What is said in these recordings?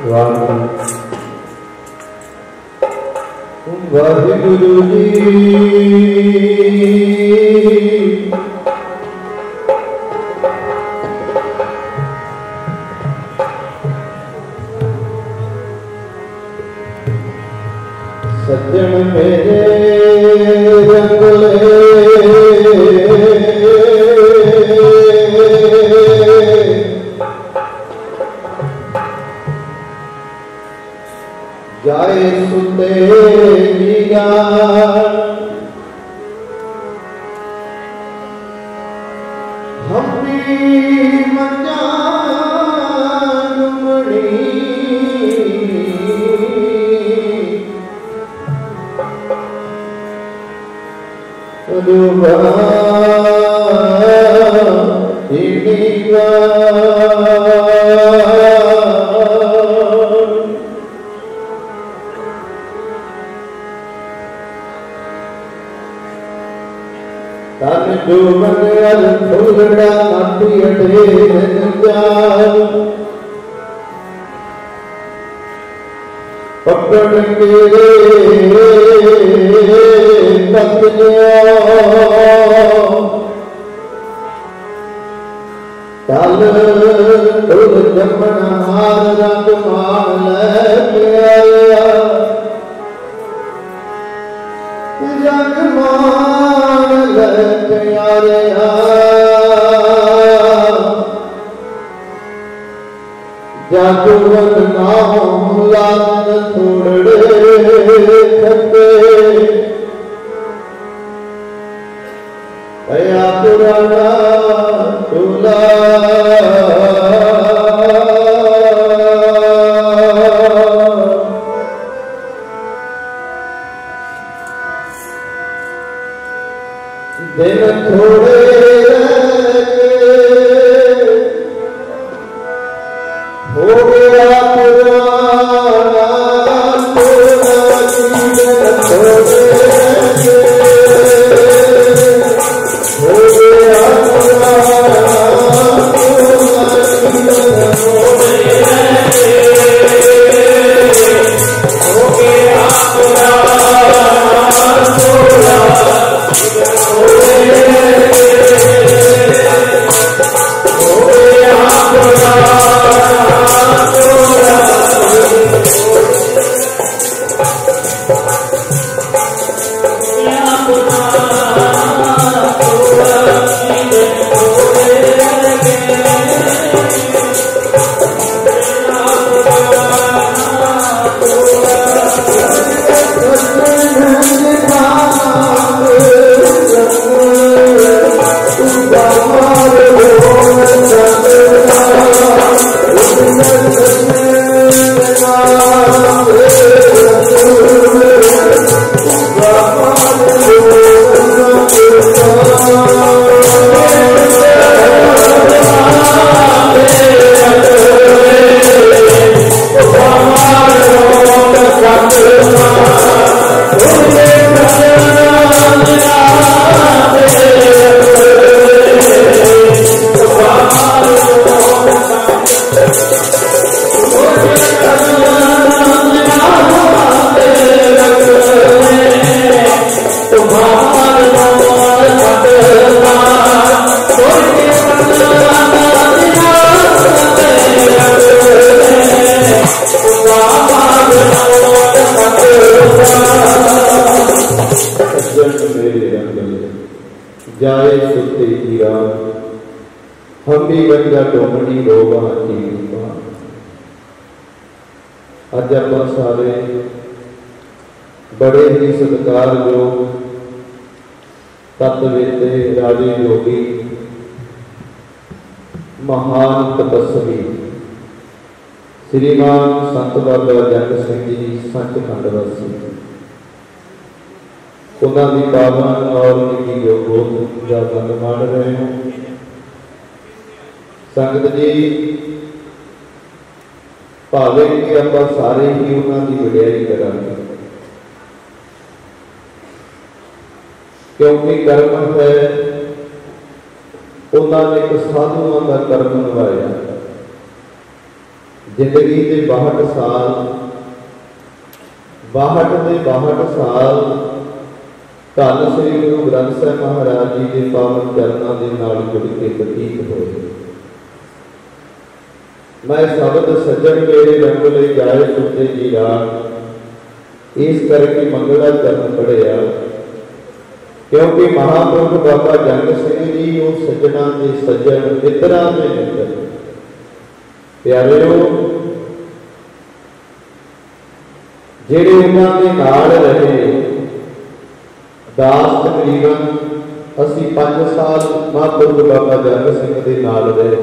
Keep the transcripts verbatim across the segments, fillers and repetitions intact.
वाहिगुरु जी सज्जन मेरे रंगले जाए सुते मीरा हम भी मजानुमणी रुबा इनिवा तन जो मन अल फुलड़ा माटी अटे जाल पकड़ के तक तल तुल जमन हार रंग मान ले आया जग मान ले आया जागुवन नाम लान थोड़े खते अया पुराना तुला दिन थोड़े हो गया पुराना तुला जीवन थोड़े हो गया पुराना तुला जीवन थोड़े हो गया पुराना तुला जाए सुते हीरा हम भी गंजा टोमनी रोगा जीवा। अज आप सारे बड़े ही सत्कारयोग तत्वेते राजे योगी महान तपस्वी श्रीमान संत बाबा जग सिंह जी सचखंड वासी उन्होंने पावन और उनकी गोद का गंद माण रहे हो। संगत जी भावे कि आप सारे ही उन्होंने वडियाई करांगे क्योंकि कर्म है उन्होंने एक साधुओं का कर्म निभाया जिंदगी के बाहठ साल बाहठ के बाहठ साल धन श्री गुरु ग्रंथ साहिब महाराज जी के पावन चरणों के नाल जुड़ के बतीत होए। मैं शब्द सज्जन मेरे रंग ले जाए सुते जी रात इस करके मंगला चरण पढ़िया, क्योंकि महापुरुष बाबा जंग सिंह जी वो सज्जना के सज्जन मित्रा के मित्र प्यारे जेड़े उन्होंने नाल रहे। दास तकरीबन असी पांच साल महापुरुष बाबा जंग सिंह के नाल रहे।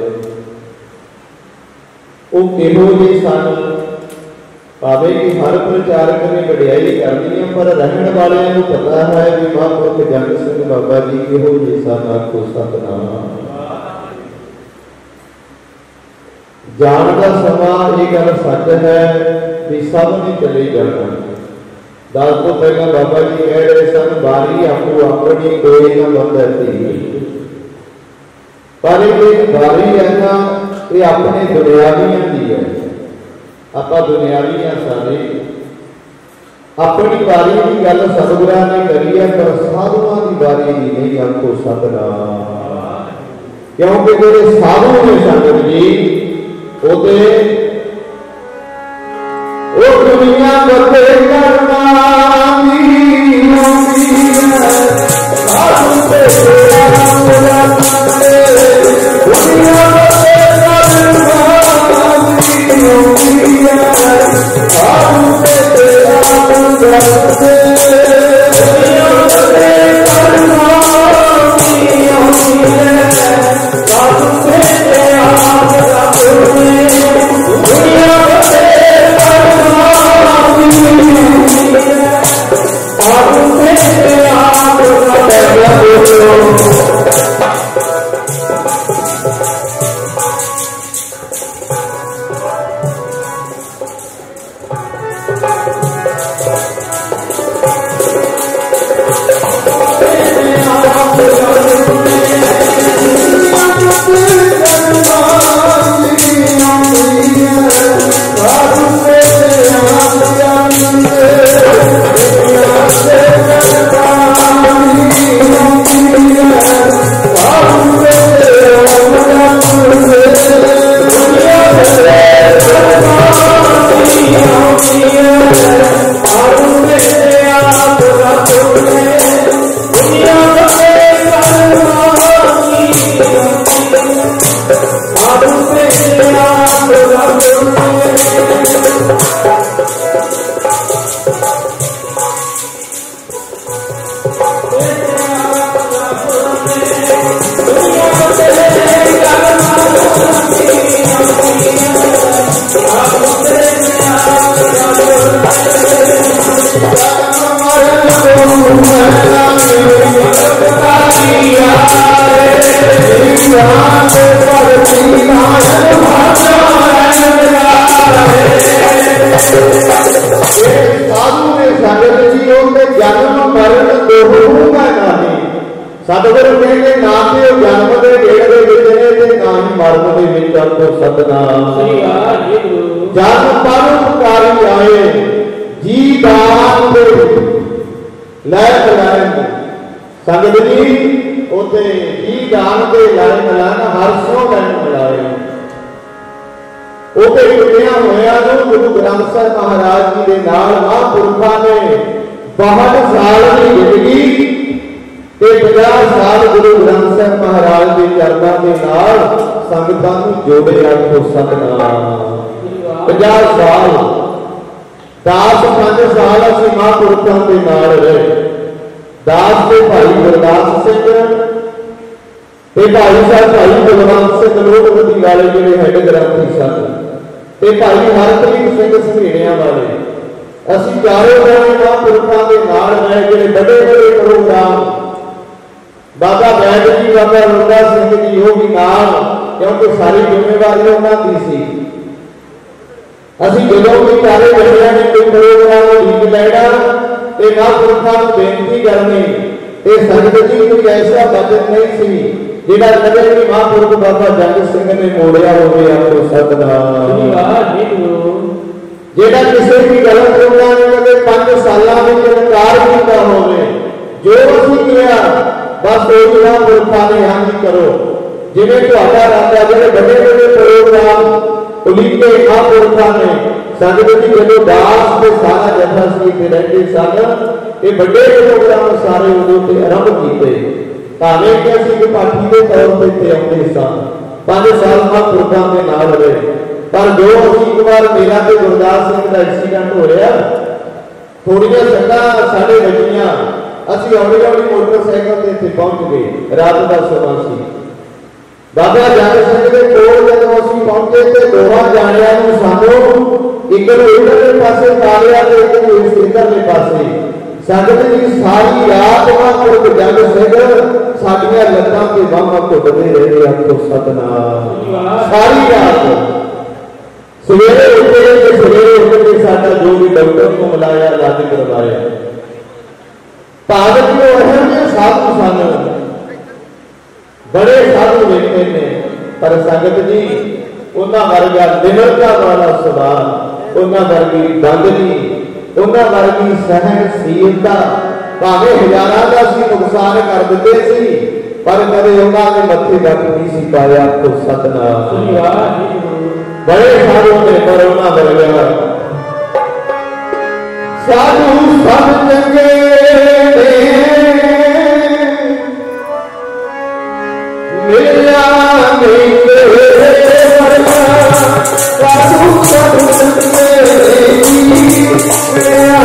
वो किहो जी सन, भावे कि हर प्रचारक ने वडियाई करनी है, पर रहने वाले को पता है कि महापुरुष जंग सिंह बाबा जी किहो जी सन। आखो सतनाम। जान का समा ये गल सच है कि सब ने चले जाना। दस तो पहला बाबा जी कह रहे सन, बारी आपको अपनी कोई ना बदलती, पर एक बारी है ना ये अपने दुनियावियां की है। आप दुनियावी हैं सारे, अपनी बारी की गल सतगुरां ने करी है, पर साधुआं की बारी की नहीं। आखो सतनाम। क्योंकि जो साधु ने संगत जी ओते ओ दुनिया बते करना साधु पे दुनिया सतगुरु कहते ना तो जन्म के गेड़ के विच ने ना ही मरण के विच। आखो सतनाम। जब परोपकारी आए जी दान दे लै मिलाए। संगत जी उते जी दान के लै मिलान हर सौ लैन मिलाए। उते टुटिया होया गुरु ग्रंथ साहिब महाराज जी के नाल महापुरुषां ने बाहठ साल की जिंदगी पचास साल गुरु ग्रंथ साहिब महाराज के चरणों के नाल संगतां नूं जोड़े। आखो सतनाम। पचास साल दास पांच साल असीं महापुरुषां के नाल रहे। दास के भाई गुरदास सिंह ते भाई साहब भाई बलवंत सिंह लोकपति वाले जिहड़े हैड ग्रंथी सन, ते भाई हरप्रीत सिंह समीणियां वाले, असीं चारों जणे महापुरुषां के नाल रहे। जिहड़े बड़े बड़े प्रोग्राम बाबा बैद जी बाबा रोंदा सिंह जी वो भी नाल, क्योंकि सारी जिम्मेवारी उन्होंने सी। असीं जदों भी चारे बंदियां ने कोई प्रोग्राम लीक लैना ते महापुरुषां नूं बेनती करनी, ते संगत जी कोई ऐसा बचन नहीं सी जिहड़ा कदे भी महापुरख बाबा जंग सिंह ने मोड़िया होवे आखो सतनाम। जिहड़ा किसी भी गलत लोगों ने कदे पांच सालों में इनकार किया होवे, जो असीं किया बस ओही महापुरखां ने हां करो। जिवें तुहाडा राजा जिहड़े बड़े बड़े प्रोग्राम उलीके महापुरखां ने संगत जी जदों दास ते सारा जथा सी ते रहंदे सन, ये बड़े प्रोग्राम सारे उदों ते आरंभ कीते। भावें कि असीं विपाठी के तौर पर इत्थे आउंदे सन, पांच साल महापुरखां दे नाल रहे, पर जो असीं एक बार मेरा ते गुरदास सिंह दा एक्सीडेंट होया, थोड़ियां सट्टां साडे वजीआं, असीं हौली हौली मोटरसाइकिल ते इत्थे पहुंच गए। रात दा समा सी। बाबा जंग सिंह दे कोल जदों असीं पहुंचे ते दोवां जाणिआं नूं सानूं एक नूं इधरले पासे तारिया ते एक नूं इधरले पासे। संगत जी सारी रात महापुरख जंग सिंह साडियां लत्तां ते बाहां घुटदे रहे। आखो सतनाम। सारी रात सवेरे उठे ते सवेरे उठ के साडा जो भी डॉक्टर को मिलाया इलाज करवाया। भागत जो अहम साधु सन, बड़े साधु वेखे ने, पर संगत जी उन्हां वर्गा निमरता वाला सुभाव, उन्हां वर्गी बंदगी, उन्हां वर्गी सहनशीलता, भावें हजारां दा सी नुकसान कर दिते सी, पर कदे उन्हां ने मत्थे तक नहीं सी पाया। तो सतनाम। बड़े साधु ने, पर उन्हां वर्गा साधु सब चंगे मिला नहीं साधु सब चंगे मिला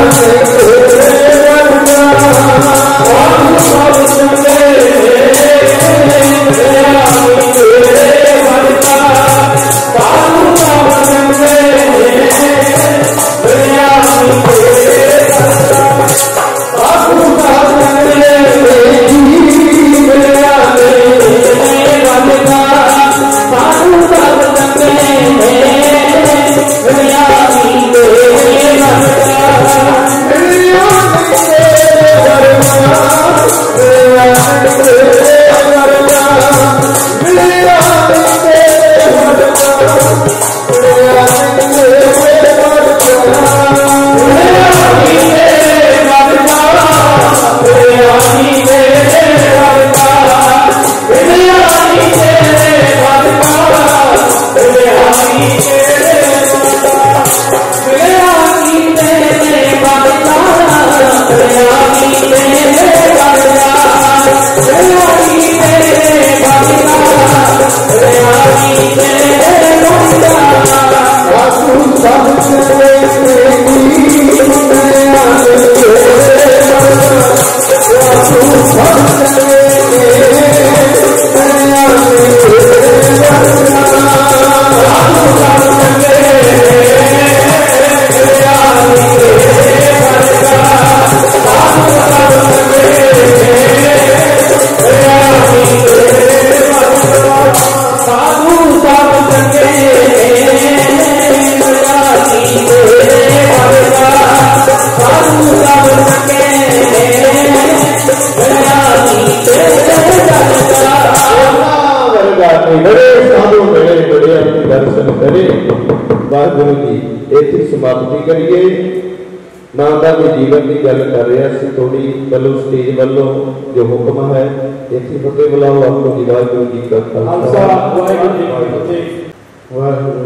वाहिगुरू जी इत्थे समाप्ति करिए। नानदा के जीवन की गल कर रहा सी, थोड़ी वालों स्टेज वालों जो हुक्म है इत्थे फतेह बुलाओ आपको जी। वाहिगुरू जी का खालसा, वाहिगुरू जी की फतेह। वाहिगुरू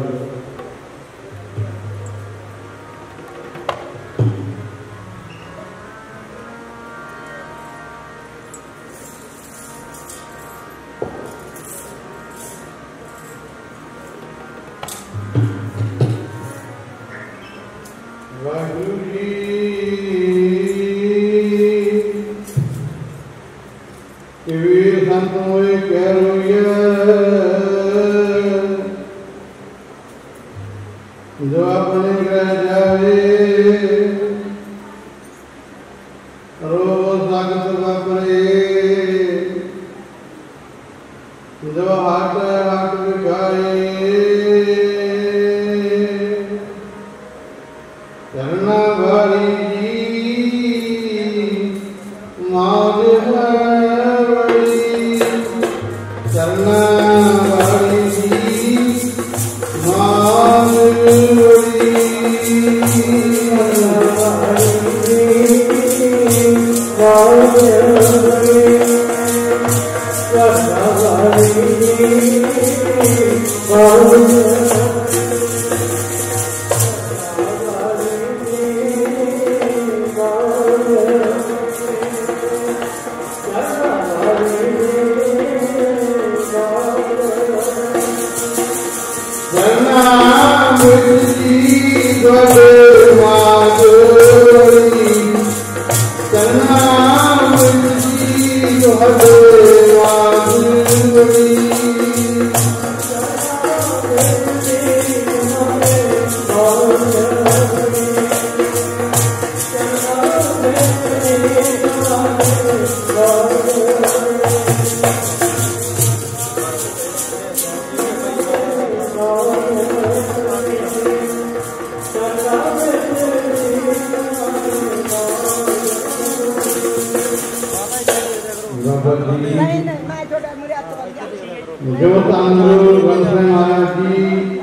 जो तांदुल ग्रंथ महाराज जी,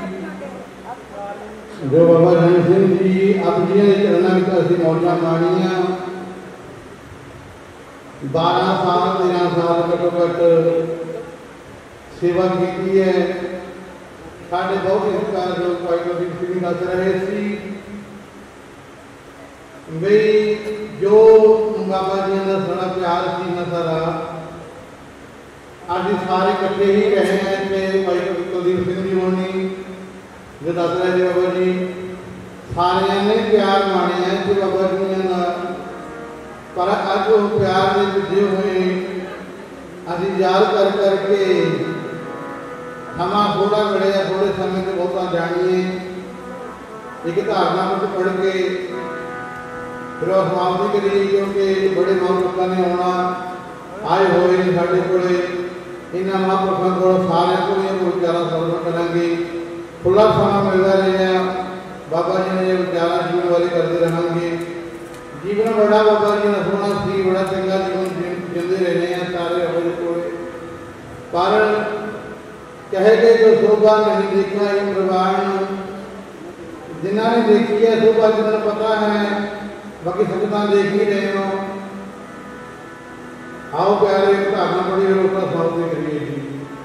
जो बाबा धन सिंह जी आप जी ने चरणों में असी मौजा माणिया बारह साल तेरह साल घटो घट सेवा की है। साढ़े बहुत हिस्सा लोग भाई गोबिंद सिंह दस रहे सी बई जो बाबा जी का सारा प्यार सी ना सारा आज सारे इकट्ठे ही रहे हैं कि भाई कुलदीप सिंह जी होनी जो दस रहे थे बाबा जी सारे ने प्यार माने हैं कि बाबा जी ने पर अज वो प्यार में विजे हुए अभी याद कर करके समा थोड़ा बड़े थोड़े समय से बहुत जानिए एक धारणा में पढ़ के फिर समाप्ति करिए क्योंकि बड़े महापुरुषों ने आना आए हुए साढ़े को इन्होंने महापुरुषों को सारे को विचारा सर्व करेंगे खुला समा मिलता रहा बाबा जी ने विचारा जीवन वाले करते रहेंगे। जीवन बड़ा बाबा जी ने सोना सी बड़ा चंगा जीवन जीते रहे हैं सारे बाबा को पर कहे गए जो शोभा नहीं देखा ये प्रवाण जिन्होंने देखी है शोभा जिन्हें पता है बाकी संगत देख ही रहे हो। आओ प्यारे धारणा बड़ी रोकना सामने करिए जी।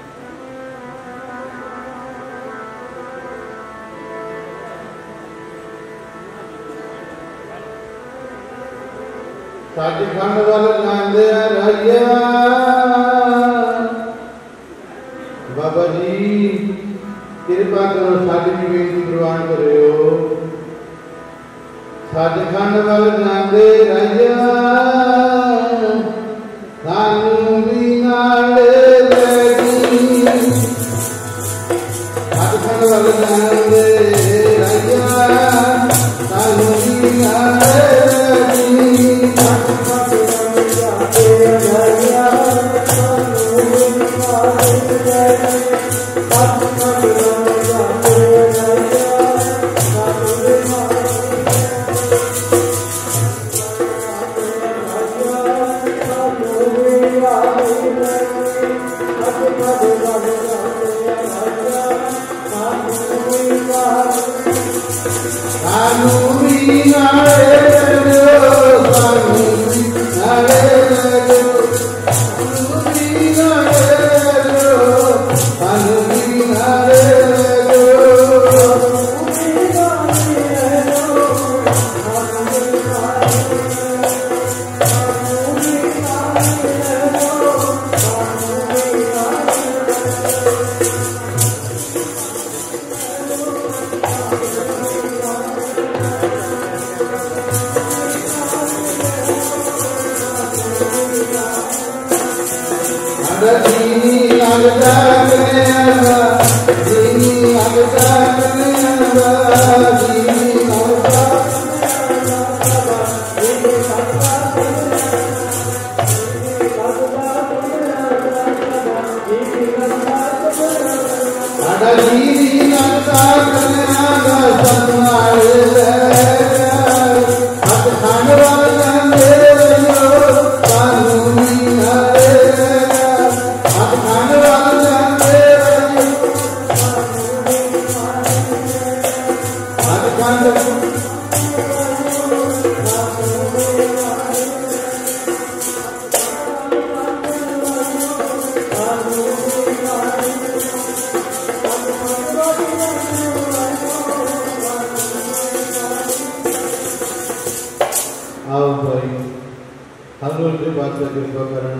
साडी खंड वाले जाते रहिया बाबा जी कृपा करो साडी भी बेनती प्रवान करो। साडी खंड वाले जाते रहिया सानू भी नाले लगी साडी खंड वाले जाते रहिया सानू भी नाले आओ भाई हजूर के बादशाह कृपा करन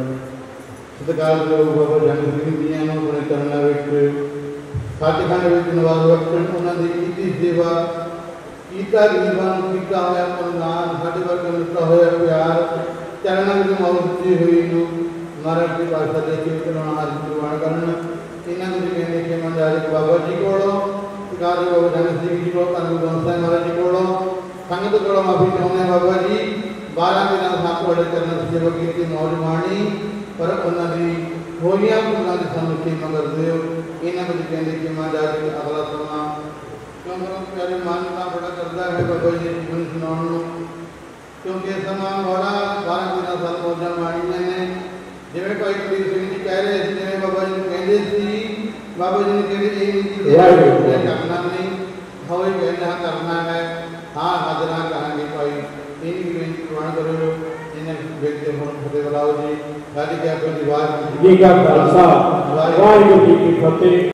सत्कार जो बाबा जन सिंह जी ने अपने चरणों में सचखंड में निवास रखन उन्होंने की सेवा कीता गरीबां कीता होया प्रदान साडे वर्ग मिलता होया प्यार चरणों में मौत दी हुई नु महाराज की बादशाह दे के चरण हाथ निर्वाण करन इन्हां कुछ कहने के मंदारी बाबा जी कोलों सत्कार जो बाबा जन सिंह जी को धन गोसाई महाराज जी कोलों संगत को माफी चाहते बाबा जी बारह दिन सात बड़े करना सेवा की मौज माणी पर उन्होंने होलियां फूलों की सानू सेवा करते हो इन्होंने कुछ कहने कि महाराज जी अगला सुना क्योंकि प्यारे मानता बड़ा करता है बाबा जी जीवन सुनाने क्योंकि समा बड़ा बारह दिन सात मौजा माणिया ने जिम्मे भाई कबीर सिंह जी कह रहे थे जिम्मे बाबा जी कहते सी बाबा जी ने कहते ये करना नहीं हवे कहना करना है हाँ हाजरा करेंगे भाई इनकी बेनती प्रवान करो इन्हें व्यक्ति होने फतेह बुलाओ जी गाड़ी क्या कोई दीवार जी का खालसा वाहिगुरू जी की फतेह।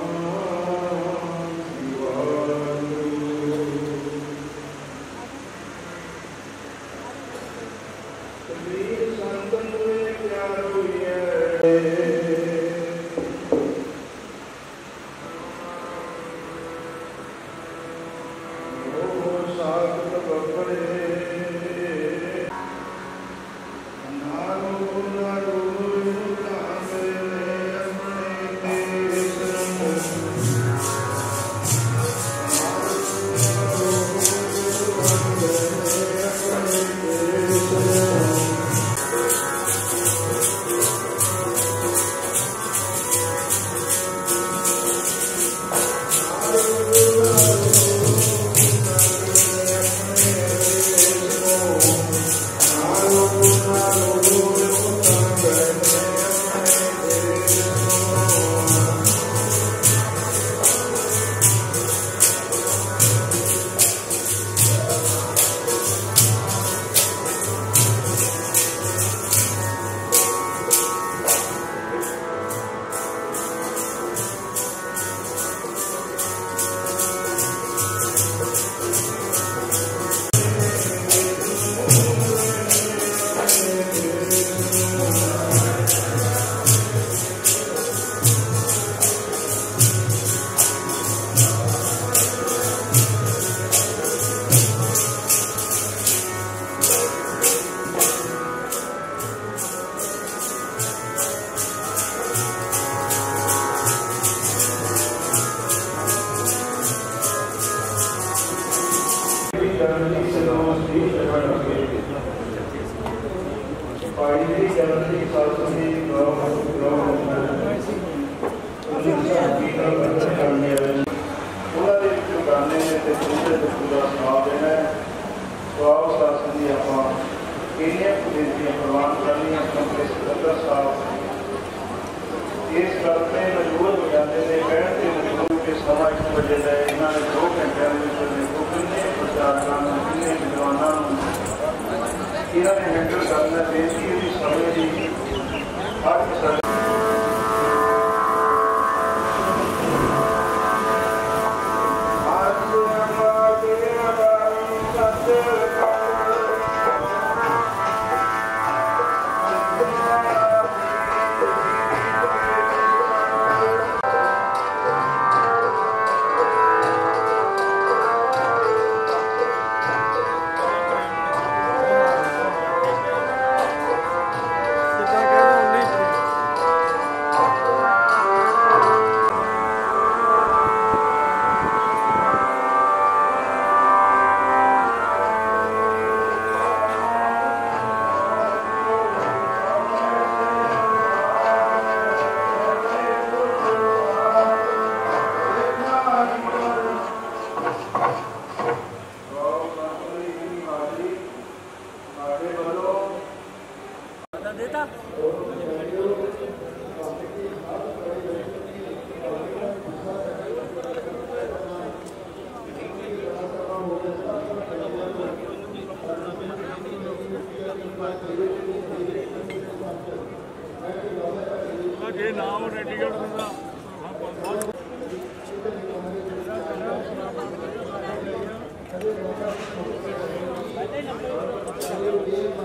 Thank you.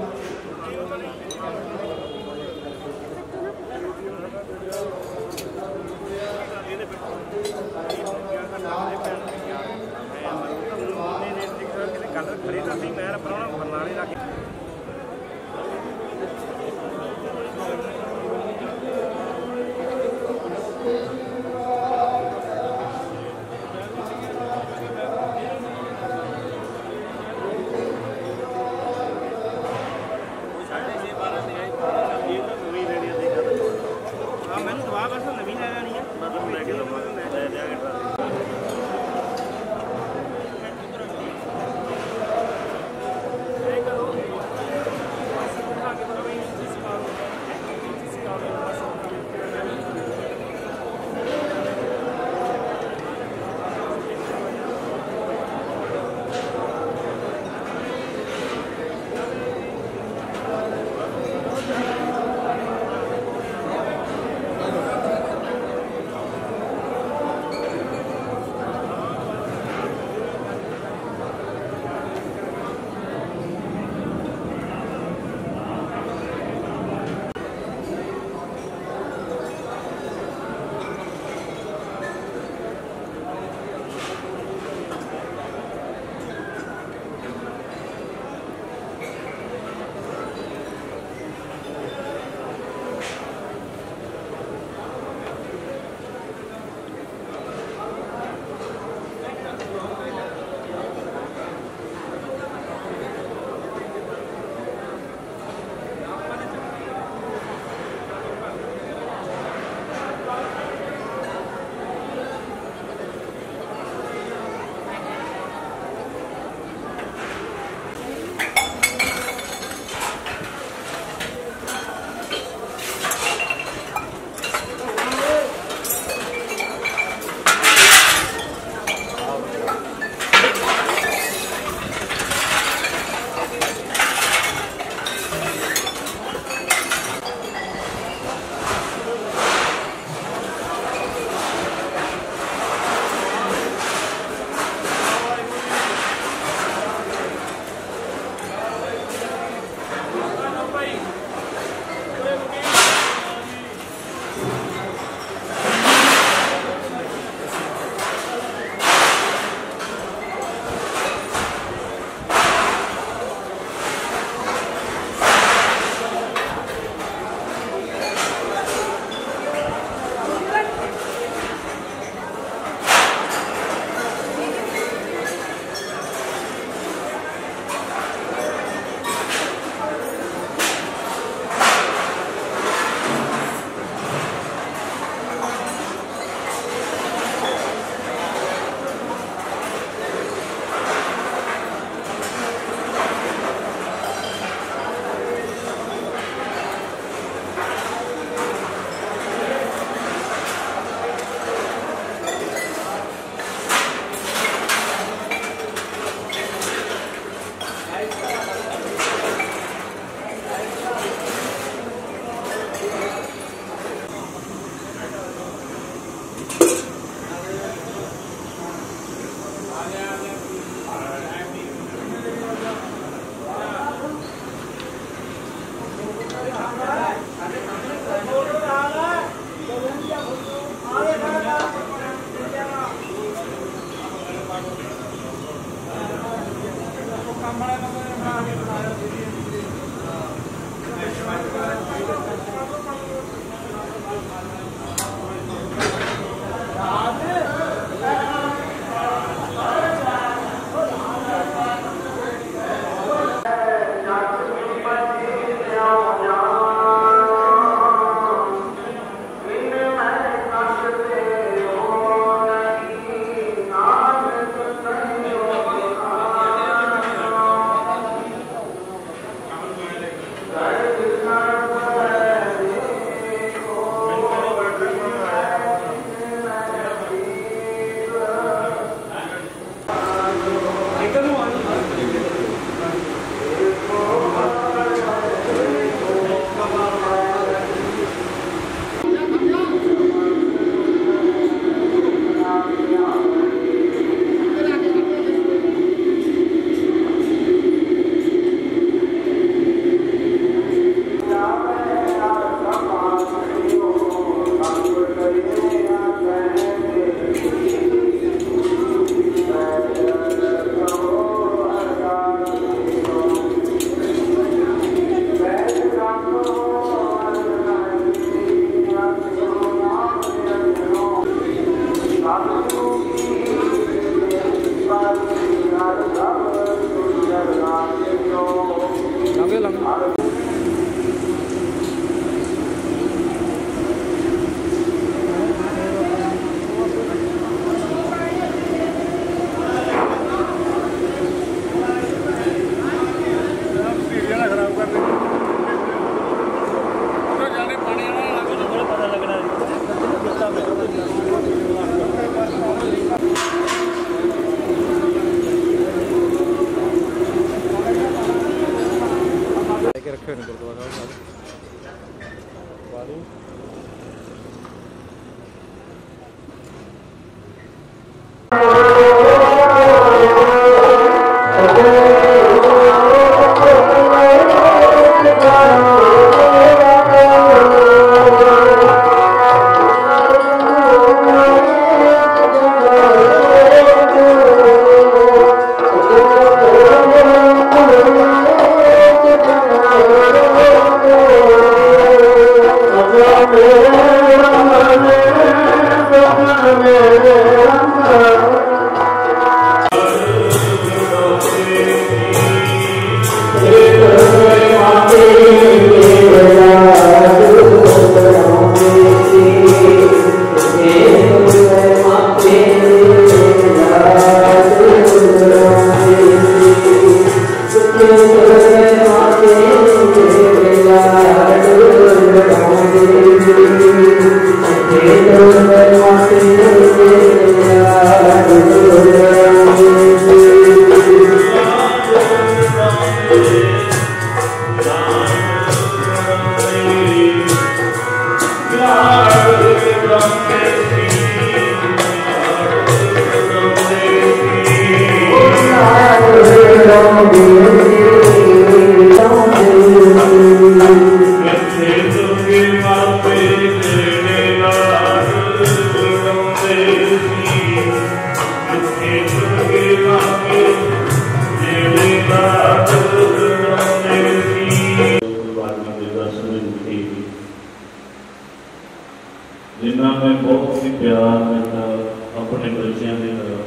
जिन्ना मैं बहुत ही प्यार करता अपने बच्चों की तरह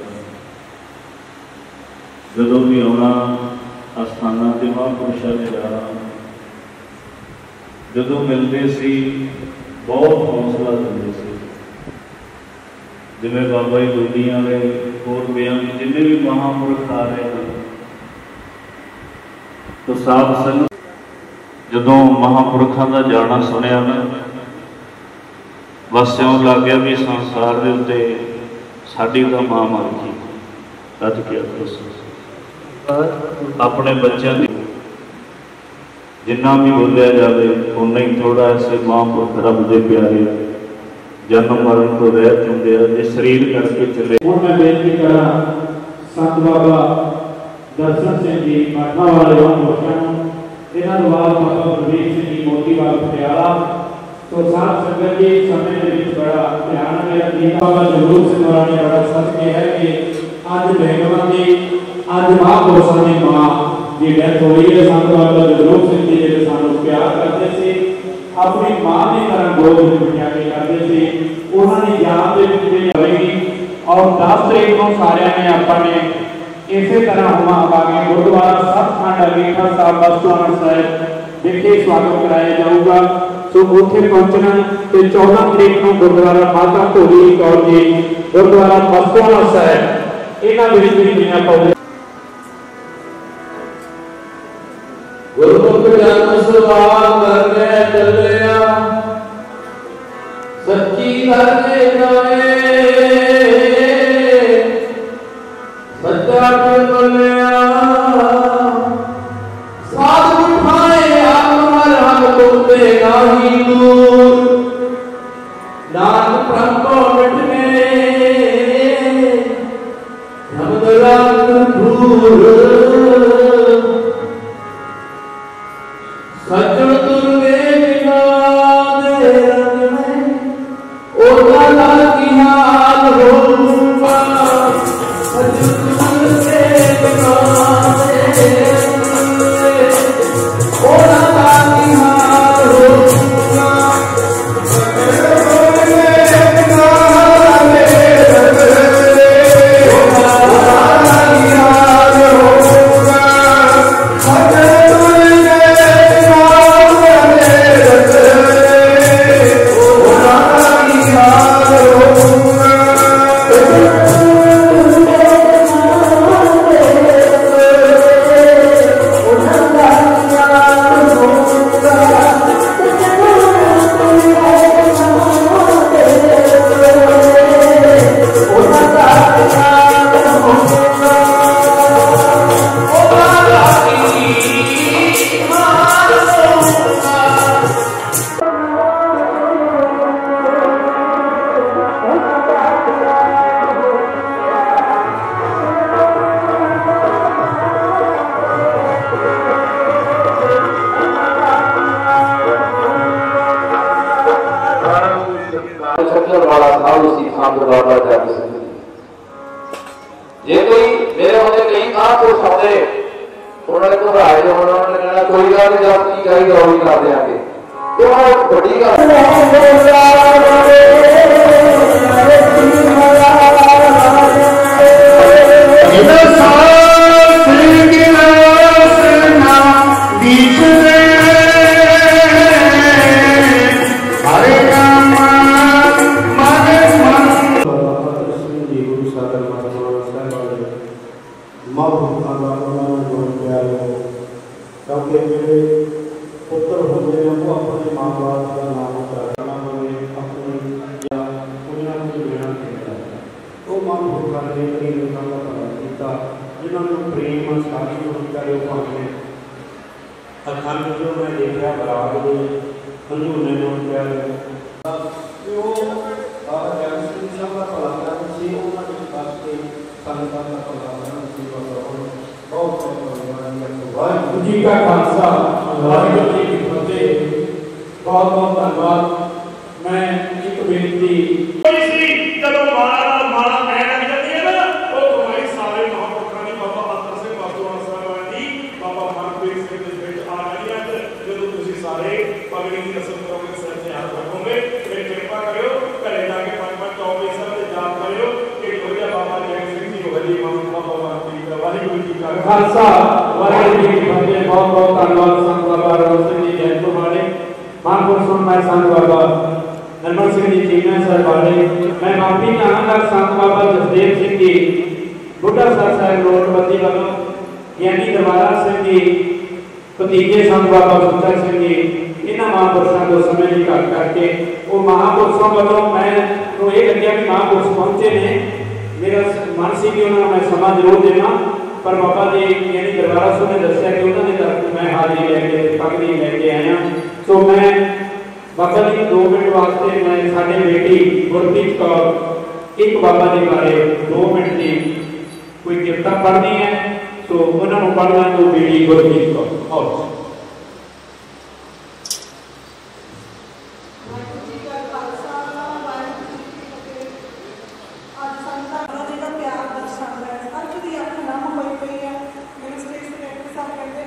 जो भी आना अस्थाना से महापुरुषों ने जाना जो मिलते सी बहुत हौसला देते सी जिमें बाबा जी गुरदियाँ ने होर बयान जिन्हें भी महापुरुष आ रहे हैं तो साध संगत जो महापुरुषों का जाना सुनिया ना बस इं लग गया भी संसार के उत्ते साड़ी तो मां मर गई रज गया अपने बच्चों की जिन्ना भी बोलिया जाए उन्ना ही थोड़ा ऐसे महापुरुष रब दे प्यारे जन्म मरण तो रह चुके हैं जो शरीर करके चले। हूँ मैं बेनती करा संत बाबा दर्शन सिंह जी माठा वाले महापुरुषों इन्होंने बाद बाबा गुरवीर सिंह जी मोती वाल पटियाला तो साथ संगत जी समय के बड़ा ध्यान मेरा दीन बाबा जरूर सिंह वाले बड़ा सच के है कि अज बेगमां की अज महापुरुषों की मां की डेथ हुई है। संत बाबा जगरूप सिंह जी जो सानू प्यार करते थे, अपनी मां की तरह गोद में बिठा के करते थे, उन्होंने याद होगी। और दस तरीक को सारे ने अपने इस तरह हुआ आगे गुरुद्वारा सचखंड अगेठा साहब बसवाना साहब विखे स्वागत कराया जाऊगा। सो उत्थे पहुंचना तो चौदह तरीक को गुरुद्वारा माता धोली कौर जी गुरुद्वारा बसवाना साहब इन्हों भी गुरमुख जन सवार करने चलिया सच्ची करने जाए सच्चा बोलिया साध उठाए आत्मर हम तुमसे नाही दूर नाथ ब्रह्मो मिटने हम दलाल दूर सज्जन तुरवे बिना दे रंग में ओला लागी हाल होऊंगा सज्जन तुरवे बिना दे रंग में ओला लागी हाल होऊंगा सज्जन तुरवे बिना दे रंग में ओला लागी हाल होऊंगा सज्जन जे कोई मेरे होंगे कई महापुरुष आते उन्होंने घबराए जो उन्होंने कहना कोई गल नहीं आप की गई गौरी कर देंगे तो बड़ी क्योंकि मेरे पुत्र होंगे वो अपने माँ बाप का नाम करना होवे अपनी या कुड़ियां को लेना चाहता है तो मां भूखा ने कई लोगों का भला किया जिन्होंने प्रेम साथी होकर पाने अखंड जो मैं देखा बराबर में हंजू ने नोट किया तो बाबा जगत सिंह साहब का भला करना सी उन्होंने पास के संगत का भला करना सी बहुत बहुत वाहिगुरू जी का खालसा वाहिगुरू जी की फतेह। बहुत बहुत धन्यवाद। मैं एक बेनती जब माला माला मैं लग जाती है ना वो तुम्हारी सारे महापुरुषों की बाबा अतर सिंह बसवाना साहब जी बाबा मनप्रीत सिंह जी विच आ गई है जो तुम सारे पगड़ी की रस्म करोगे सिर से हाथ रखोगे फिर कृपा करो घरे जाके पांच पांच चौबीस साल से जाप करो कि बढ़िया बाबा जगत सिंह जी हो गई बाबा मनप्रीत वाहिगुरू जी का खालसा वाहिगुरू जी की फतेह। बहुत बहुत धन्यवाद संत बाबा रवि सिंह जी जयपुर वाले महापुरुषों में संत बाबा नरमल सिंह जी चीना सर वाले मैं माफी चाहूंगा संत बाबा जसदेव सिंह जी बुढ़ा सर साहब नोटबंदी वालों यानी दरबारा सिंह जी भतीजे संत बाबा सुंदर सिंह जी इन्होंने महापुरुषों को समय की घट करके वो महापुरुषों वालों मैं तो ये लग्या भी महापुरुष पहुंचे ने मेरा मन से कि उन्होंने मैं समा जरूर देना पर बाबा जी यानी दरबारा सिंह ने दसिया कि उन्होंने तरफ मैं हाजिरी लैके पगड़ी लैके आया। सो मैं बाबा जी दो मिनट वास्ते मैं साढ़े बेटी गुरप्रीत कौर एक बाबा जी बारे दो मिनट की कोई किरता पढ़नी है तो उन्होंने पढ़ना तो बेटी गुरप्रीत कौर और प्यार दर्शा अज की अख नम हो पई है मेरे स्टेज डायरेक्टर साहब कहते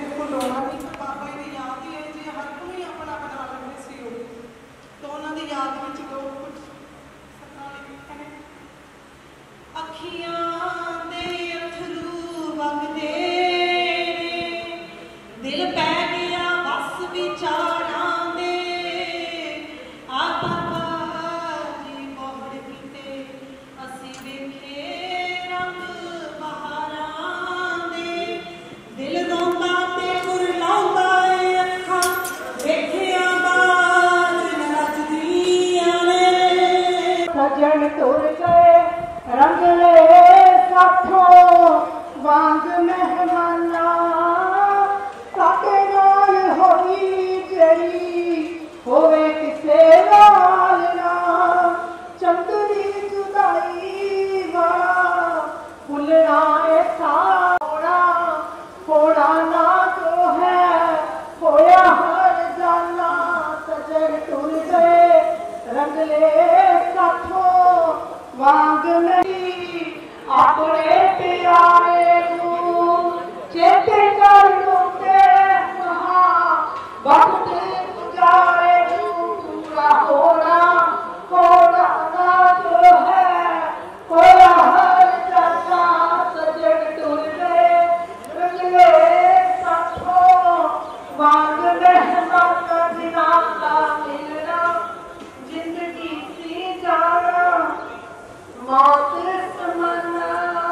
टुर गए रंगले साथों वांग मेहमाना साथे नाल होई जड़ी होवे किसे नाल ना चंदरी जुदाई वाला भुलना ऐसा होना होना ना जो है होया हर जाना सजन टुर गए रंगले साथों वांग नहीं अपने प्यारे को चेते कर लूटे कहा वक्त गुजारे पूरा होना होना ना जो है होया हर जाना सजन टुर गए रंगले साथों वांग मेहमान बिना का मिलना जिंदगी सी जाना मौत समना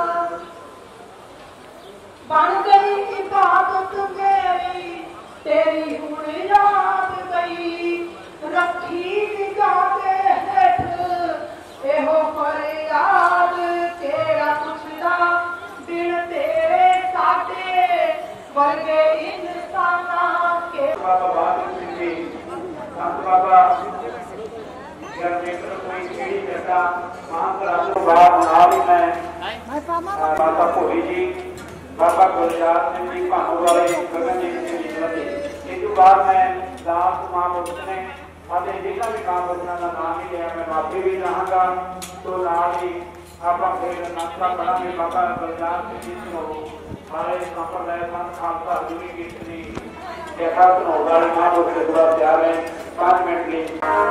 बन गई इबादत मेरी तेरी हुण याद गई रखी निगाह दे हेठ एहो फरियाद तेरा पुछदा दिन तेरे साथे वर्गे इंसाना के बाबा बादल सिंह जी संत बाबा जगमेश्वर कोई केड़ी जगह महांतराज तो बाद नाल ही मैं माता भोली जी बाबा गुलजार सिंह जी भानू वाले गगनजीत सिंह जी जी इस बाद मैं दास महापुरुष ने ਅਤੇ ਜਿਨ੍ਹਾਂ ਵੀ ਕਾਮਪੁਰਸ਼ਾਂ ਦਾ ਨਾਮ ਹੀ ਲਿਆ ਮੈਂ ਮਾਫੀ ਵੀ ਚਾਹਾਂਗਾ ਤੋਂ ਨਾਲ ਹੀ ਆਪਾਂ ਫਿਰ ਨਾਸਤਾ ਪੜਾਂਗੇ ਬਾਬਾ ਗੁਲਜ਼ਾਰ ਸਿੰਘ ਜੀ ਨੂੰ ਸਾਰੇ ਸੰਪਰਦਾਇ ਸੰਤ ਖਾਲਸਾ ਜੁੜੀ ਕੀਰਤਨੀ ਜਥਾ ਧਨੌੜ ਵਾਲੇ ਮਹਾਂਪੁਰਸ਼ ਦੇ ਦੁਆਰਾ ਤਿਆਰ ਹੈ पाँच मिनट ਲਈ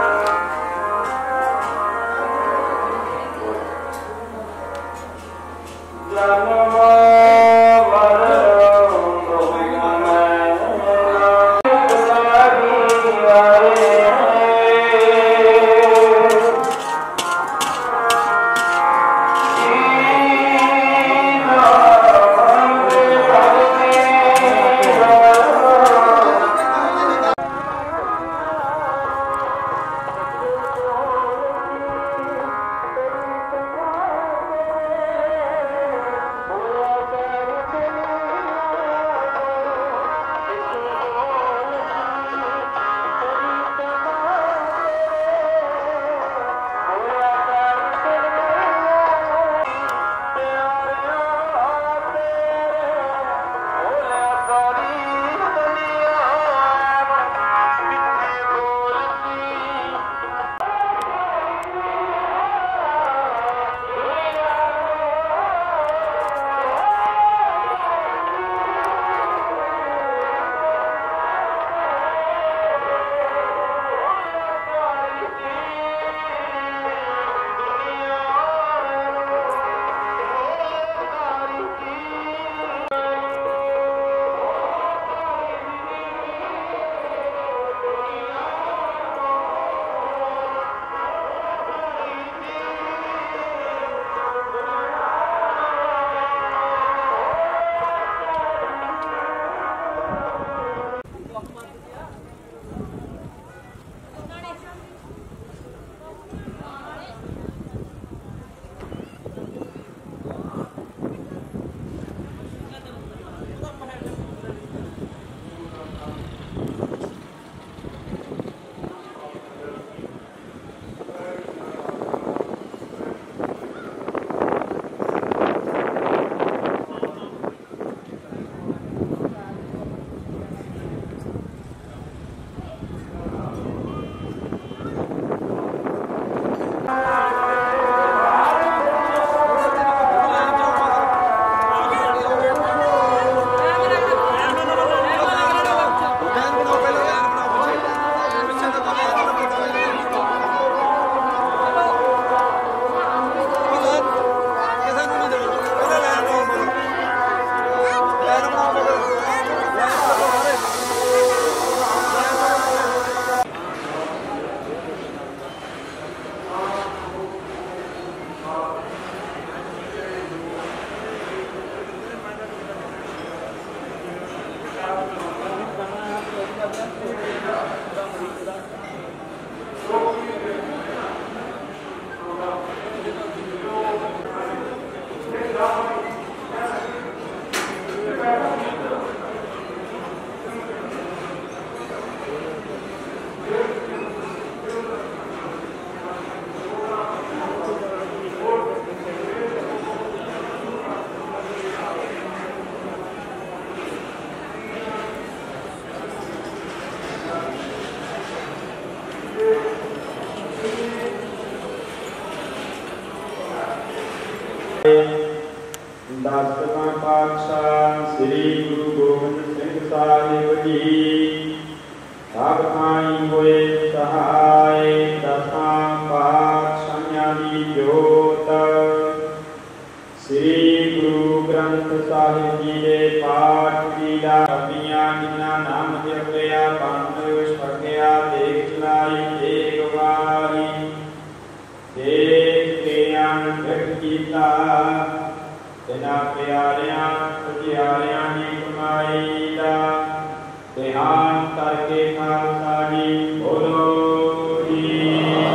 ਜਨਮ ਦਸਵਾਂ ਪਾਤਸ਼ਾਹ ਸ੍ਰੀ ਗੁਰੂ ਗੋਬਿੰਦ ਸਿੰਘ ਸਾਹਿਬ ਜੀ ਸਭ ਥਾਈਂ ਹੋਏ ਸਹਾਇ। ਦਸਾਂ ਪਾਤਸ਼ਾਹਾਂ ਦੀ ਜੋਤ ਸ੍ਰੀ ਗੁਰੂ ਗ੍ਰੰਥ ਸਾਹਿਬ ਜੀ ਦੇ ਪਾਠ ਦੀ ਲਾਭੀਆਂ ਜਿਨ੍ਹਾਂ ਨਾਮ ਜਪਿਆ ਬੰਦ ਛਕਿਆ ਦੇਖ ਲਾਈ ਦੇਖ ਵਾਰੀ ਦੇਖ ਕੇ ਅਨੰਦ ਕੀਤਾ ਤਿਨਾ ਪਿਆਰਿਆਂ ਸਜਿਆਰਿਆਂ ਦੀ ਕਮਾਈ ਦਾ ਧਿਆਨ ਕਰਕੇ ਖਾਲਸਾ ਜੀ ਬੋਲੋ ਜੀ।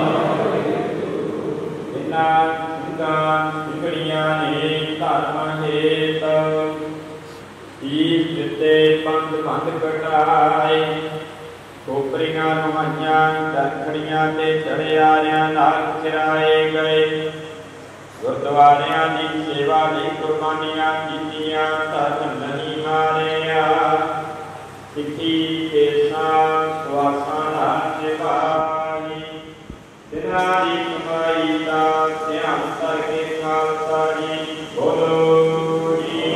ਇਹਨਾਂ ਸਿੰਘਾਂ ਸਿੰਘੜੀਆਂ ਨੇ ਧਰਮ ਹੇਤ ਈਸ ਦਿੱਤੇ ਪੰਥ ਬੰਦ ਕਟਾਏ ਖੋਪਰੀਆਂ ਨੁਹਾਈਆਂ ਦਰਖੜੀਆਂ ਤੇ ਚੜਿਆਰਿਆਂ ਨਾਲ ਚਰਾਏ ਗਏ ਗੁਰਦੁਆਰਿਆਂ ਦੀ ਸੇਵਾ ਲਈ ਕੁਰਬਾਨੀਆਂ ਕੀਤੀਆਂ ਧਰਮ ਨਹੀਂ ਮਾਰਿਆ ਸਿੱਖੀ ਕੇਸਾਂ ਸਵਾਸਾਂ ਨਾਲ ਨਿਭਾਈ ਜਿਨ੍ਹਾਂ ਦੀ ਕਮਾਈ ਦਾ ਧਿਆਨ ਕਰਕੇ ਖਾਲਸਾ ਜੀ ਬੋਲੋ ਜੀ।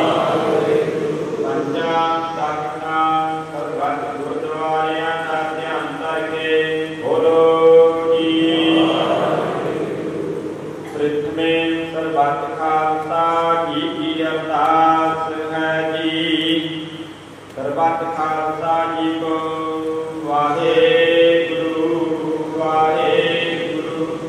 ਪੰਜਾਂ ਤਖਤਾਂ ਸਰਬੱਤ ਗੁਰਦੁਆਰਿਆਂ ਦਾ ਧਿਆਨ ਕਰਕੇ ਬੋਲੋ ਜੀ। ਪ੍ਰਿਥਮੇ ਸਰਬੱਤ ਖਾਲਸਾ ਜੀ ਕੀ ਅਰਦਾਸ ਹੈ ਜੀ। ਸਰਬੱਤ ਖਾਲਸਾ ਜੀ ਕੋ ਵਾਹਿਗੁਰੂ ਵਾਹਿਗੁਰੂ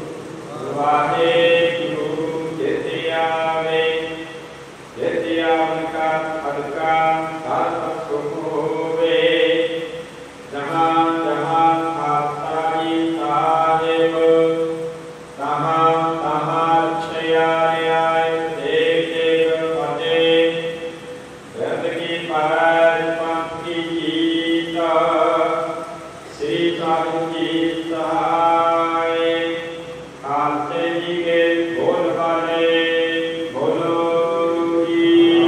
ਵਾਹਿਗੁਰੂ ਜਿਤਿ ਆਵੇ ਜਿਤਿ ਆਵਨ ਕਾ ਸਦਕਾ ਸਰਬ ਸੁਖ ਹੋਵੇ। ਜਹਾਂ ਜਹਾਂ ਖਾਲਸਾ ਜੀ ਸਾਹਿਬ ਤਹਾਂ ਤਹਾਂ ਛਿਆਰਿਆਏ ਦੇਖ ਦੇਖ ਫਤਿਹ ਜ਼ਿੰਦਗੀ ਪਰ ਪੰਥ ਕੀ ਜੀਤ ਸ੍ਰੀ ਸਾਹਿਬ ਜੀ ਸਹਾਇ। ਖਾਲਸੇ ਜੀ ਕੇ ਬੋਲ ਬਾਰੇ ਬੋਲੋ ਜੀ।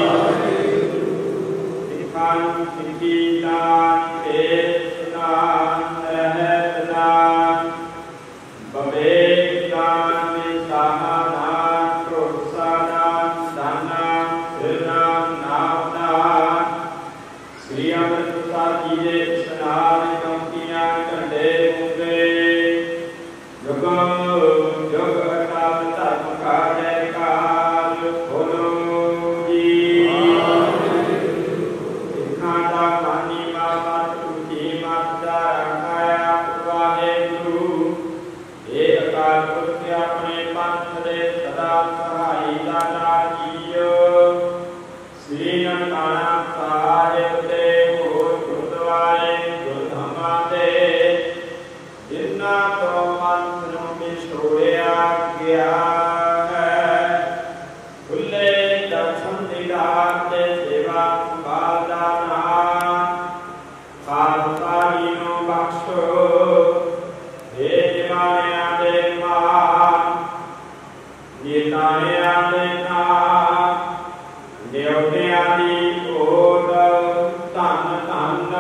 ਸਿੱਖਾਂ ਸਿੱਖੀ ਦਾਨ ਏਸ ਦਾਨ ਰਹਿਤ ਦਾਨ ਬਵੇਕ ਦਾਨ ਵਿਸਾਹਾ ਦਾਨ ਭਰੋਸਾ ਦਾਨ ਦਾਨਾ ਸਿਰਨਾਮ ਨਾਮ ਦਾਨ ਸ੍ਰੀ ਅੰਮ੍ਰਿਤਸਰ ਜੀ ਦੇ ਇਸ਼ਨਾਨ ਚੌਂਕੀਆਂ ਝੰਡੇ ਮੁੰਗੇ ਜੁਗ ਜੁਗ ਅਕਾਲ ਧਰਮ ਕਾ ਜੈਕਾਰ ਬੋਲੋ ਜੀ। ਸਿੱਖਾਂ ਦਾ ਮਾਨੀ ਮਾਤਾ ਝੂਠੀ ਮੱਤ ਦਾ ਰੱਖਾਇਆ ਵਾਹਿਗੁਰੂ ਇਹ ਅਕਾਲ ਪੁਰਖ ਆਪਣੇ ਪੰਥ ਦੇ ਸਦਾ ਸਹਾਈ ਦਾਤਾ ਜੀਓ। ਸ੍ਰੀ ਨਨਕਾਣਾ ਸਾਹਿਬ ਦੇ ਹੋਰ ਗੁਰਦੁਆਰੇ ਗੁਰਧਾਮਾਂ ਦੇ ਜਿਨ੍ਹਾਂ ਤੋਂ ਪੰਥ ਨੂੰ ਵਿਛੋੜਿਆ ਗਿਆ ਹੈ ਖੁੱਲੇ ਦਰਸ਼ਨ ਦੀਦਾਰ ਤੇ ਸੇਵਾ ਸੰਭਾਲ ਦਾ ਨਾਮ ਖਾਲਸਾ ਜੀ ਨੂੰ ਬਖਸ਼ੋ। ਇਹ ਜਮਾਨਿਆਂ ਦੇ ਮਾਨ ਨੇਤਾਣਿਆਂ ਦੇ ਨਾਮ ਨਿਉਟਿਆਂ ਦੀ ਓਟ ਧੰਨ ਧੰਨ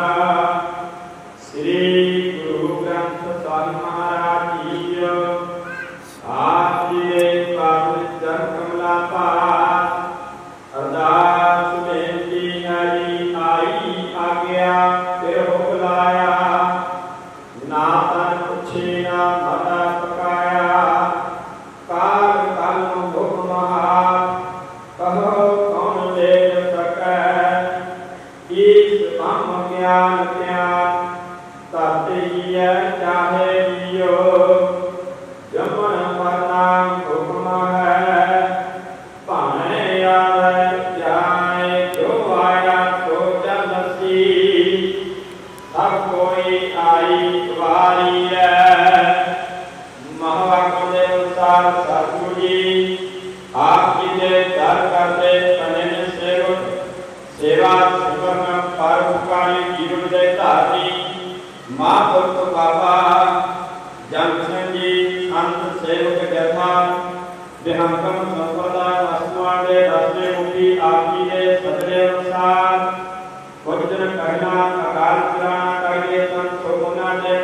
ਸ੍ਰੀ ਗੁਰੂ ਗ੍ਰੰਥ ਸਾਹਿਬ ਮਹਾਰਾਜ ਜੀ ਆਪ ਜੀ ਦੇ ਪਵਿੱਤਰ ਕਮਲਾ ਪਾਸ ਅਰਦਾਸ ਬੇਨਤੀ ਹਰੀ ਆਈ ਆਗਿਆ ਫਿਰ ਹੁਕਮ ਲਾਇਆ ਨਾ ਤਨ ਪੁੱਛੇ ਨਾ ਮਤਾ ਪਕਾਇਆ ਕਾਲ ਕਾਲ ਨੂੰ ਹੁਕਮ ਮਹਾ ਕਹੋ ਕੌਣ ਦੇਖ ਸਕੈ ਇਸ ਧੰਮ ਗਿਆਨ ਗਿਆਨ ਧਰਤੀ ਜੀਐ ਚਾਹੇ ਜੀਓ ਜਮਨ ਮਰਨਾ ਹੁਕਮ ਹੈ ਭਾਣੇ ਆਵੇ ਜਾਏ ਜੋ ਆਇਆ ਸੋ ਚੱਲਸੀ ਸਭ ਕੋਈ ਆਈ ਵਾਰੀ ਹੈ। ਮਹਾਵਾਕ ਦੇ ਅਨੁਸਾਰ ਸਤਿਗੁਰੂ ਜੀ ਆਪ ਜੀ ਦੇ ਦਰ ਕਰਦੇ ਤਨਨ ਸੇਵਕ ਸੇਵਾ ਸੁਖਨ ਪਰਉਪਕਾਰੀ ਜੀਵਨ ਦੇ ਧਾਰਨੀ ਮਹਾਂਪੁਰਖ ਬਾਬਾ ਜਨ ਸਿੰਘ ਜੀ ਸੰਤ ਸੇਵਕ ਜਥਾ ਵਿਹੰਗਮ ਸੰਪਰਦਾ ਵਸਤੂਆਂ ਦੇ ਰਸਤੇ ਮੁਖੀ ਆਪ ਜੀ ਦੇ ਸਦਰੇ ਅਨੁਸਾਰ ਕੁਝ ਦਿਨ ਪਹਿਲਾਂ ਅਕਾਲ ਚਲਾਣਾ ਕਰਕੇ ਸੰਤ ਸੋਨਾ ਦੇ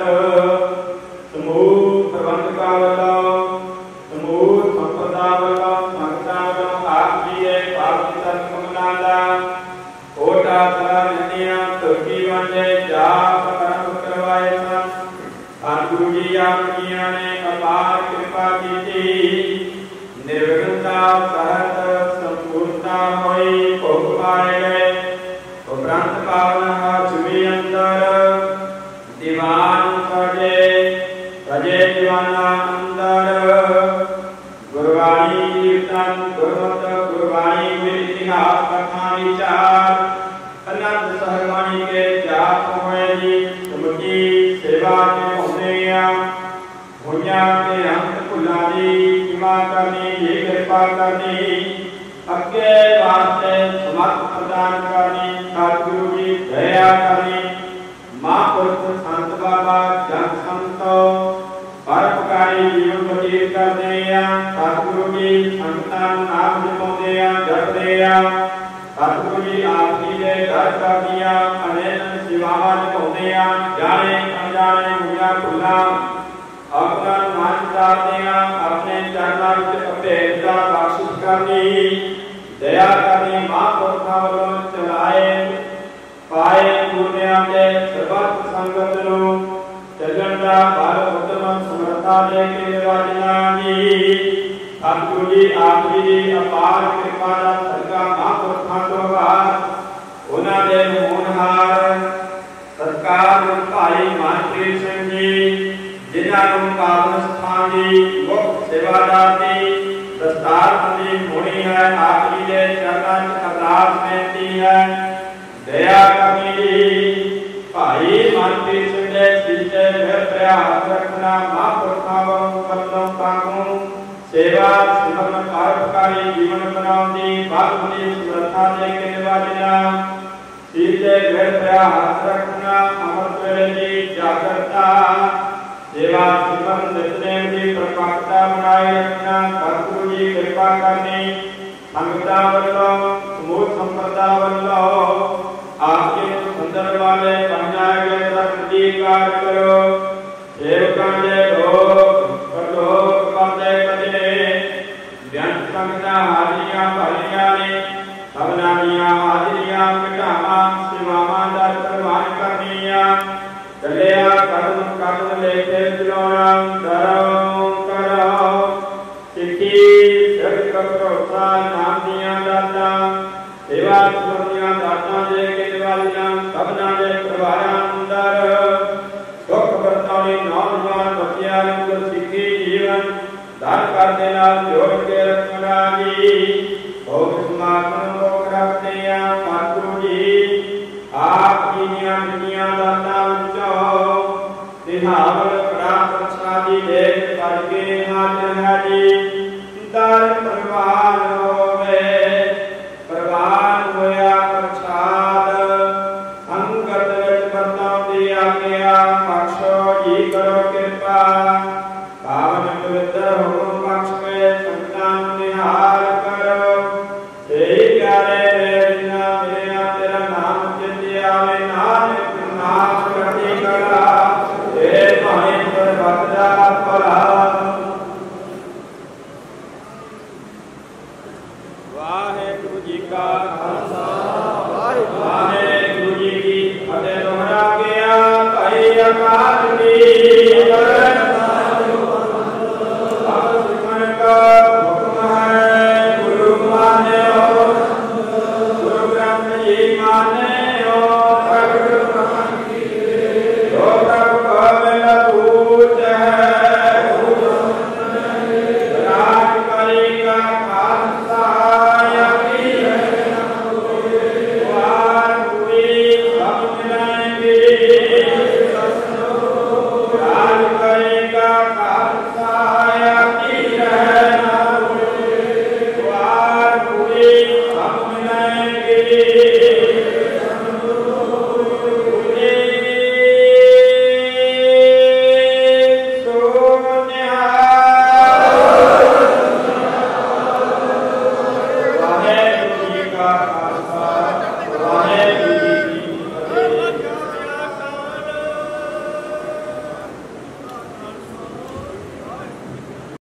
ਨਿਮਿਤ ਸਮੂਹ ਪ੍ਰਬੰਧਕਾਂ ਵੱਲੋਂ ਸਮੂਹ ਸੰਪਰਦਾ ਵੱਲੋਂ ਦੇ ਜਾਪ ਕਰਮ ਕਰਵਾਏ ਸਨ। ਸਤਿਗੁਰੂ ਜੀ ਆਪ ਜੀਆਂ ਨੇ ਅਪਾਰ ਕਿਰਪਾ ਕੀਤੀ। ਨਿਰਵਿਘਨਤਾ ਸਹਿਤ ਸੰਪੂਰਨਤਾ ਹੋਈ। ਭੋਗ ਪਾਏ ਗਏ ਉਪਰੰਤ ਪਾਵਨ ਛੁਵੀ ਅੰਦਰ ਦੀਵਾਨ ਸਜੇ ਸਜੇ ਦੀਵਾਨਾ ਅੰਦਰ। ਗੁਰਬਾਣੀ ਕੀਰਤਨ ਗੁਰਮਤਿ ਗੁਰਬਾਣੀ ਗੁਰ ਇਤਿਹਾਸ ਕਥਾ ਵਿਚਾਰ ਅਨੰਦ ਸਹਿਬਾਣੀ ਕੇ ਜਾਪ ਹੋਏ ਜੀ। ਤੁਮਕੀ ਸੇਵਾ ਕੇ ਹੁੰਦੇ ਆ ਹੋਈਆਂ ਕੇ ਅੰਤ ਭੁੱਲਾਂ ਦੀ ਕਿਮਾ ਕਰਨੀ ਇਹ ਕਿਰਪਾ ਕਰਨੀ। ਅੱਗੇ ਵਾਸਤੇ ਸਮਰਥ ਪ੍ਰਦਾਨ ਕਰਨੀ। ਸਤਿਗੁਰੂ ਜੀ ਦਇਆ ਕਰਨੀ। ਮਹਾਂਪੁਰਖ ਸੰਤ ਬਾਬਾ ਜਨ ਸੰਤੋ ਪਰਉਪਕਾਰੀ ਜੀਵਨ ਬਤੀਤ ਕਰਦੇ ਆ। ਸਤਿਗੁਰੂ ਜੀ ਸੰਤਾਂ ਨੂੰ ਨਾਮ ਜਪਾਉਂਦੇ ਆ ਜਪਦੇ ਆ। ਸਤਿਗੁਰੂ ਜੀ ਆਪ ਜੀ ਦੇ ਦਰ ਕਰਦੀਆਂ ਅਨੇਕ ਸੇਵਾਵਾਂ ਨਿਭਾਉਂਦੇ ਆ। ਜਾਣੇ ਅਣਜਾਣੇ ਹੋਈਆਂ ਭੁੱਲਾਂ ਆਪਣਾ ਮਨ ਚਾਹਦੇ ਆ। ਆਪਣੇ ਚਰਨਾਂ ਵਿੱਚ ਅਭੇਦਤਾ ਬਖਸ਼ਿਸ਼ ਕਰਨੀ ਦਇਆ ਕਰਨੀ। ਮਹਾਂਪੁਰਖਾਂ ਵੱਲੋਂ ਚਲਾਏ ਪਾਏ ਪੂਰਨਿਆਂ ਦੇ ਸਰਬੱਤ ਸੰਗਤ ਨੂੰ ਚੱਲਣ ਦਾ ਬਲ ਉਤਮ ਸਮਰੱਥਾ ਦੇ ਕੇ ਨਿਵਾਜਣਾ ਜੀ। ਸਤਿਗੁਰੂ ਜੀ ਆਪ ਜੀ ਦੀ ਅਪਾਰ ਕਿਰਪਾ ਦਾ ਸਦਕਾ ਮਹਾਂਪੁਰਖਾਂ ਤੋਂ ਬਾਅਦ ਉਹਨਾਂ ਦੇ ਹੋਣਹਾਰ ਸਤਿਕਾਰ ਭਾਈ ਮਨਪ੍ਰੀਤ ਸਿੰਘ ਜੀ ਜਿਨ੍ਹਾਂ ਨੂੰ ਪਾਵਨ ਸਥਾਨ ਦੀ ਮੁੱਖ ਸੇਵਾਦਾਰ ਦੀ ਦਸਤਾਰ ਬੰਦੀ ਹੋਣੀ ਹੈ। ਆਪ ਜੀ ਦੇ ਚਰਨਾਂ 'ਚ ਅਰਦਾਸ ਬੇਨਤੀ ਹੈ ਦਇਆ ਕਰਨੀ। ਭਾਈ ਮਨਪ੍ਰੀਤ ਸਿੰਘ ਦੇ ਸਿੱਧੇ ਫਿਰ ਪ੍ਰਯਾਸ ਰੱਖਣਾ। ਮਹਾਂਪੁਰਖਾਂ ਵੱਲੋਂ ਕਾਨੂੰ ਸੇਵਾ ਸਿਮਰਨ ਪਰਉਪਕਾਰੀ ਜੀਵਨ ਬਣਾਉਣ ਦੀ ਬਖਸ਼ੀ ਸਮਰੱਥਾ ਦੇ ਕੇ ਨਿਵਾਜਣਾ। ਸਿੱਧੇ ਫਿਰ ਪ੍ਰਯਾਸ ਰੱਖਣਾ। ਅੰਮ੍ਰਿਤ ਵੇਲੇ ਦੀ ਜਾਗਰਤਾ ਸੇਵਾ ਸਿਮਰਨ ਨਿਤਨੇਮ ਦੀ ਪ੍ਰਪੱਕਤਾ ਬਣਾਏ ਰੱਖਣਾ। ਸਤਿਗੁਰੂ ਜੀ ਕਿਰਪਾ ਕਰਨੀ। ਸੰਗਤਾਂ ਵੱਲੋਂ ਸਮੂਹ ਸੰਪਰਦਾ ਵੱਲੋਂ ਆਪ ਜੀ ਨੂੰ ਸੁੰਦਰ ਵਾਲੇ ਬਣਾਏ ਗਏ ਰਤਨ ਦੀ ਕਾਰ ਕਰੋ। ਸੇਵਕਾਂ ਦੇ ਲੋਕ ਪ੍ਰਲੋਕ ਕਰਦੇ ਕਦੇ ਬਿਆੰਤ ਸੰਗਤਾਂ ਹਾਜ਼ਰੀਆਂ ਭਰੀਆਂ ਨੇ। ਸਭਨਾਂ ਦੀਆਂ ਹਾਜ਼ਰੀਆਂ ਘਟਾਵਾਂ ਸੇਵਾਵਾਂ ਦਾ ਪ੍ਰਵਾਨ ਕਰਨੀਆਂ। ਚੱਲਿਆ ਕਦਮ ਕਦਮ ਲੈ ਕੇ ਚਲਾਉਣਾ ਕਰੋ ਕਰੋ। ਸਿੱਖੀ ਸਿੱਖ ਭਰੋਸਾ ਨਾਮ ਦੀਆਂ ਦਾਤਾਂ ਸੇਵਾ ਸੁਣੀਆਂ ਦਾਤਾਂ ਦੇ ਕੇ ਨਿਵਾਲੀਆਂ ਸਭਨਾਂ ਦੇ ਪਰਿਵਾਰਾਂ ਅੰਦਰ ਸੁਖ ਵਰਤਾਉਣੀ ਨੌਜਵਾਨ ਬੱਚਿਆਂ ਨੂੰ ਸਿੱਖੀ ਜੀਵਨ ਦਾਨ ਕਰਦੇ ਨਾਲ ਜੋੜ ਕੇ ਰੱਖਣਾ ਜੀ। ਭੋਗ ਸਮਾਗਮ ਭੋਗ ਰੱਖਦੇ ਆ। ਸਤਿਗੁਰੂ ਜੀ ਆਪ ਜੀ ਦੀਆਂ ਮਿੱਠੀਆਂ ਦਾਤਾਂ ਵਿੱਚੋਂ ਨਿਹਾਵਲ ਪ੍ਰਾਪਤ ਸਾਦੀ ਦੇ ਕਰਕੇ ਹਾਜ਼ਰ ਹੈ ਜੀ। ਦਰ ਪਰਵਾਨ ਹੋਵੇ ਪ੍ਰਵਾਨ ਹੋਇਆ ਪ੍ਰਸਾਦ ਸੰਗਤ ਵਿੱਚ ਵਰਤਾਉਂਦੀ ਆਗਿਆ ਬਖਸ਼ੋ ਜੀ ਕਰੋ ਕਿਰਪਾ। ਪਾਵਨ ਪਵਿੱਤਰ ਹੁਕਮ ਬਖਸ਼ ਕੇ ਸੰਗਤਾਂ ਨੂੰ ਨਿਹਾਲ ਕਰੋ। ਸਹੀ ਪਿਆਰੇ ਰੇ ਜਿਨ੍ਹਾਂ ਮੇਰਿਆ ਤੇਰਾ ਨਾਮ ਚਿੱਤੇ ਆਵੇ ਨਾਨਕ ਨਾਮ ਕਰਦੀ ਕਲਾ ਇਹ ਭਾਣੇ ਸਰਬੱਤ ਦਾ ਭਲਾ। ਵਾਹਿਗੁਰੂ ਜੀ ਕਾ ਖਾਲਸਾ ਵਾਹਿਗੁਰੂ ਜੀ ਕੀ ਫਤਿਹ। ਦੁਹਰਾ ਗਿਆ ਭਾਈ ਅਕਾਲ ਜੀ।